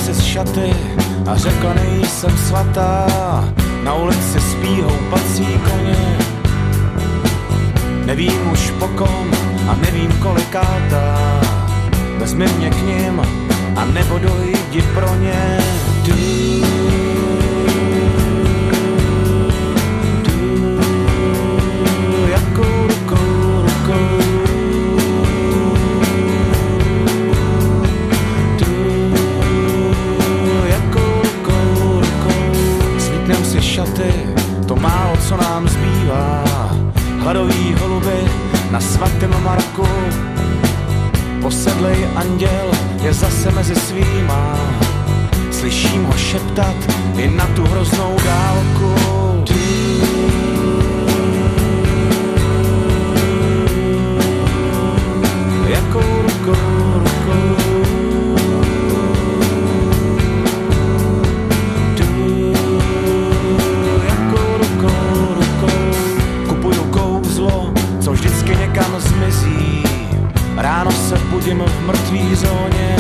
si z šaty a řekla nejsem svatá. Na ulici spí houpací koně. Nevím už po kom a nevím kolikátá. Vezmi mě k nim a nebo dojdi pro ně. Jakou rukou, jakou rukou. Svítnem si šaty, to málo, co nám zbývá. Hladový holuby na svatém Marku. Posedlej anděl je zase mezi svýma. Slyším ho šeptat i na tu hroznou dálku. Jakou rukou, jakou rukou. Kupuju kouzlo, co vždycky někam zmizí. Ráno se budím v mrtvý zóně.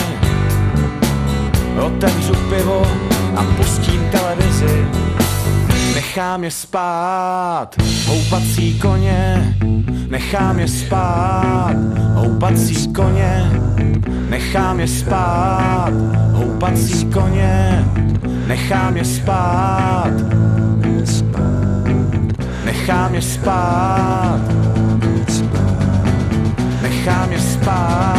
Otevřu pivo a pustím televizi. Nechám je spát, houpací koně. Nechám je spát, houpací koně. Nechám je spát, houpací koně. Nechám je spát. Nechám je spát. Nechám je spát.